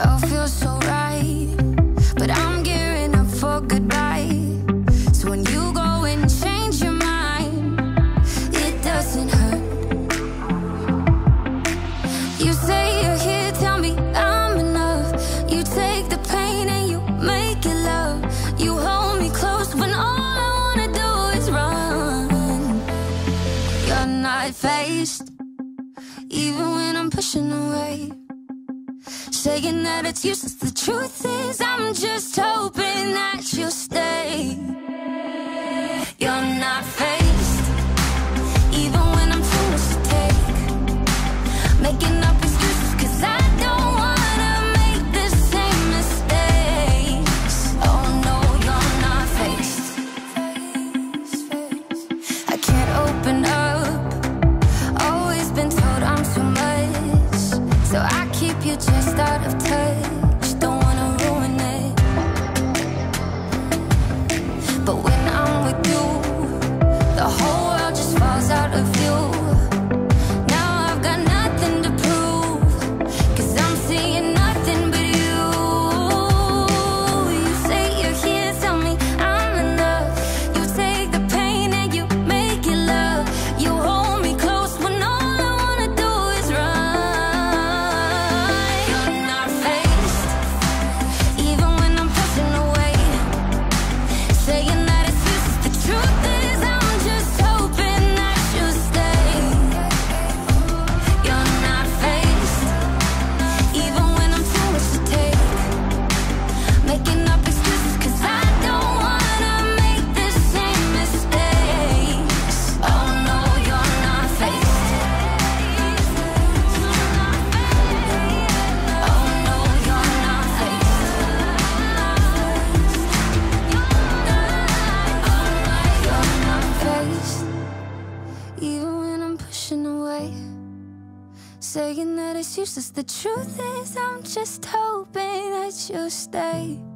all feels so right, but I'm gearing up for goodbye. So when you go and change your mind, it doesn't hurt. You say you're here, tell me I'm enough. You take the pain and you make it love. You hold me close when all I wanna do is run. You're not faced, even when I'm pushing away, saying that it's useless. The truth is I'm just hoping that you'll stay. You're not faced, even when I'm too much to take, making up excuses cause I don't wanna make the same mistakes. Oh no, you're not faced. I can't open up, always been told I'm too much, so I keep you just out of touch, don't wanna ruin it. But when I'm with you, the whole world just falls out of view. Now I've got nothing to prove, cause I'm seeing nothing but you. You say you're here, tell me I'm enough. You take the pain and you make it love. You hold me close when all I wanna do is run. You're not faced, even when I'm pushing away, saying that it's useless. The truth is I'm just hoping that you'll stay. You're not faced, even when I'm too much to take, making up excuses cause I don't wanna make the same mistakes. Oh no, you're not faced. Oh no, you're not faced. You're not faced, even when I'm pushing away, saying that it's useless. The truth is I'm just hoping that you'll stay.